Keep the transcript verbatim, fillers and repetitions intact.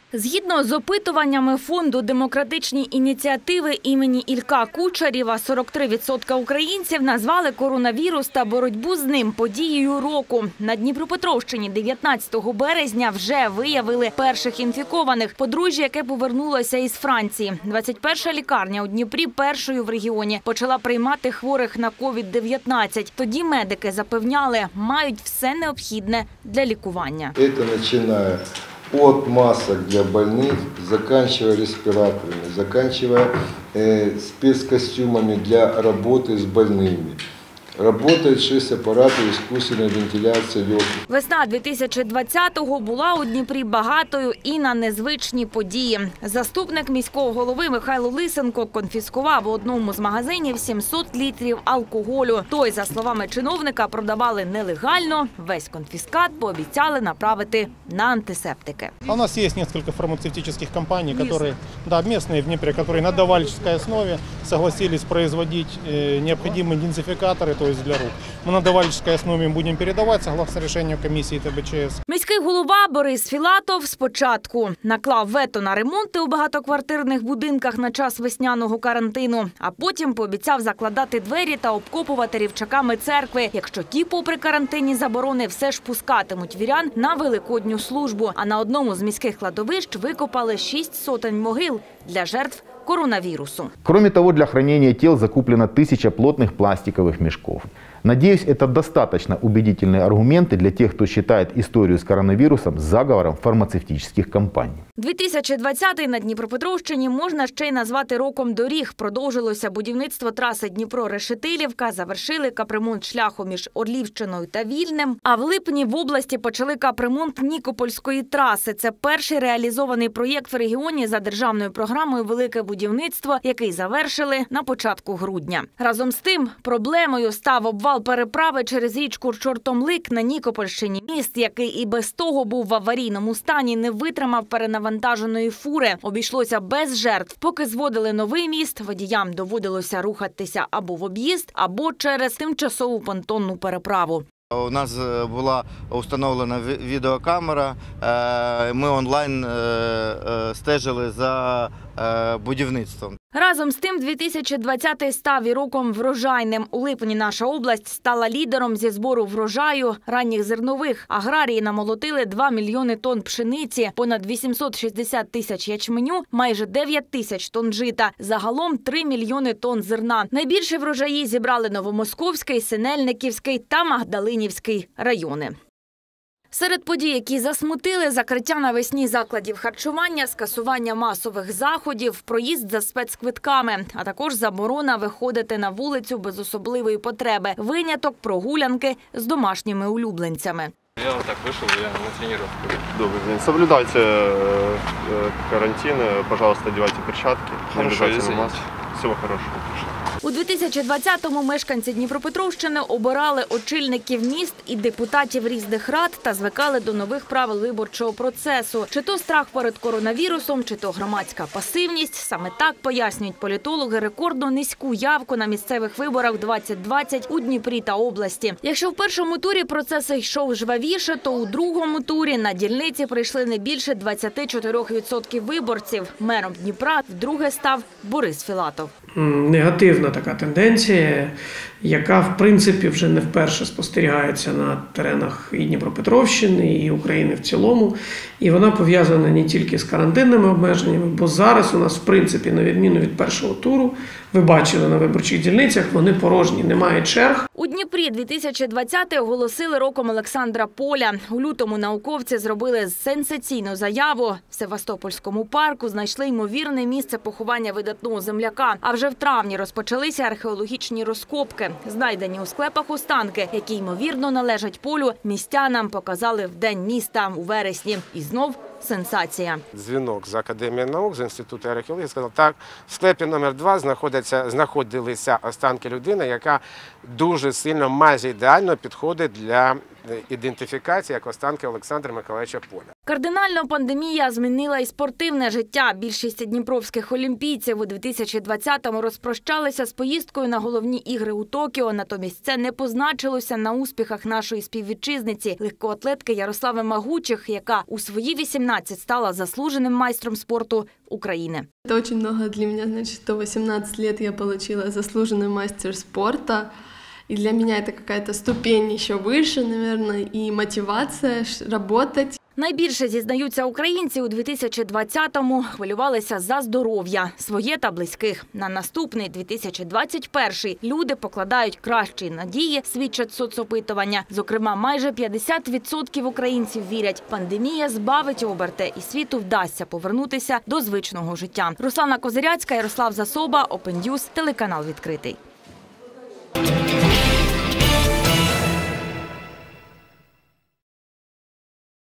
Згідно з опитуваннями фонду «Демократичні ініціативи» імені Ілька Кучерєва, сорок три відсотки українців назвали коронавірус та боротьбу з ним подією року. На Дніпропетровщині дев'ятнадцятого березня вже виявили перших інфікованих. Подружжя, яке повернулося із Франції. двадцять перша лікарня у Дніпрі першою в регіоні почала приймати хворих на ковід дев'ятнадцять. Тоді медики запевняли, мають все необхідне для лікування. Це починає от масок для больных, заканчивая респираторами, заканчивая э, спецкостюмами для работы с больными. Работает шесть апаратів искусственной вентиляції легких. Весна дві тисячі двадцятого була у Дніпрі багатою і на незвичні події. Заступник міського голови Михайло Лисенко конфіскував у одному з магазинів сімсот літрів алкоголю. Той, за словами чиновника, продавали нелегально. Весь конфіскат пообіцяли направити на антисептики. У нас є кілька фармацевтичних компаній, які, да, місцеві в Дніпрі, які на добровольческой основі согласились производить необхідні ідентифікатори, то есть для рук. Мы на добровольческой основе будем передавать, согласно решению комиссии Т Б Ч С. Міський голова Борис Філатов спочатку наклав вето на ремонти у багатоквартирних будинках на час весняного карантину, а потім пообіцяв закладати двері та обкопувати рівчаками церкви, якщо ті, попри карантинні заборони, все ж пускатимуть вірян на великодню службу. А на одному з міських кладовищ викопали шість сотень могил для жертв коронавирусу. Кроме того, для хранения тел закуплено тысяча плотных пластиковых мешков. Надеюсь, это достаточно убедительные аргументы для тех, кто считает историю с коронавирусом заговором фармацевтических компаний. дві тисячі двадцятий на Дніпропетровщині можна ще й назвати роком доріг. Продовжилося будівництво траси Дніпро-Решетилівка, завершили капремонт шляху між Орлівщиною та Вільним. А в липні в області почали капремонт Нікопольської траси. Це перший реалізований проєкт в регіоні за державною програмою «Велике будівництво», який завершили на початку грудня. Разом з тим, проблемою став обвал переправи через річку Чортомлик на Нікопольщині. Міст, який і без того був в аварійному стані, не витримав перенавантаженої фури. Обійшлося без жертв. Поки зводили новий міст, водіям доводилося рухатися або в об'їзд, або через тимчасову понтонну переправу. У нас була встановлена відеокамера, ми онлайн стежили за будівництвом. Разом з тим, дві тисячі двадцятий став і роком врожайним. У липні наша область стала лідером зі збору врожаю ранніх зернових. Аграрії намолотили два мільйони тонн пшениці, понад вісімсот шістдесят тисяч ячменю, майже дев'ять тисяч тонн жита. Загалом три мільйони тонн зерна. Найбільше врожаї зібрали Новомосковський, Синельниківський та Магдалинівський райони. Серед подій, які засмутили – закриття навесні закладів харчування, скасування масових заходів, проїзд за спецквитками, а також заборона виходити на вулицю без особливої потреби, виняток – прогулянки з домашніми улюбленцями. Я вот так вышел, я на тренировку. Добрый день. Соблюдайте карантин, пожалуйста, одевайте перчатки. Хорошо, извините. Всего хорошего. У дві тисячі двадцятому мешканці Дніпропетровщини обирали очільників міст і депутатів різних рад та звикали до нових правил виборчого процесу. Чи то страх перед коронавірусом, чи то громадська пасивність. Саме так пояснюють політологи рекордно низьку явку на місцевих виборах двадцять двадцять у Дніпрі та області. Якщо в першому турі процес йшов жвавіше, то у другому турі на дільниці прийшли не більше двадцяти чотирьох відсотків виборців. Мером Дніпра вдруге став Борис Філатов. Негативна така тенденція, яка, в принципі, вже не вперше спостерігається на теренах і Дніпропетровщини, і України в цілому. І вона пов'язана не тільки з карантинними обмеженнями, бо зараз у нас, в принципі, на відміну від першого туру, ви бачили на виборчих дільницях, вони порожні, немає черг. У Дніпрі дві тисячі двадцятий оголосили роком Олександра Поля. У лютому науковці зробили сенсаційну заяву. В Севастопольському парку знайшли ймовірне місце поховання видатного земляка. А вже в травні розпочалися археологічні розкопки. Знайдені у склепах останки, які, ймовірно, належать Полю, містянам показали в День міста у вересні. І знов сенсація. Дзвінок з Академії наук, з Інституту археології, сказав, так, в склепі номер два знаходяться, знаходилися останки людини, яка дуже сильно, майже ідеально підходить для ідентифікації як останки Олександра Миколаївича Поля. Кардинально пандемія змінила і спортивне життя. Більшість дніпровських олімпійців у дві тисячі двадцятому розпрощалися з поїздкою на головні ігри у Токіо. Натомість це не позначилося на успіхах нашої співвітчизниці, легкоатлетки Ярослави Магучих, яка у свої вісімнадцять стала заслуженим майстром спорту України. Это очень много для меня, значит, что восемнадцать лет я получила заслуженный мастер спорта. И для меня это какая-то ступень еще выше, наверное, и мотивация работать. Найбільше, зізнаються українці, у дві тисячі двадцятому хвилювалися за здоров'я своє та близьких. На наступний дві тисячі двадцять перший люди покладають кращі надії, свідчать соцопитування. Зокрема, майже п'ятдесят відсотків українців вірять, пандемія збавить оберти і світу вдасться повернутися до звичного життя. Руслана Козиряцька, Ярослав Засоба, Open News, телеканал «Відкритий».